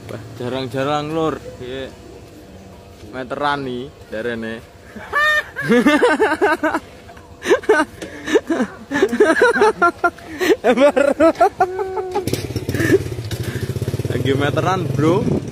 Wah, jarang-jarang lur, piye meteran nih darene. Lagi meteran, bro.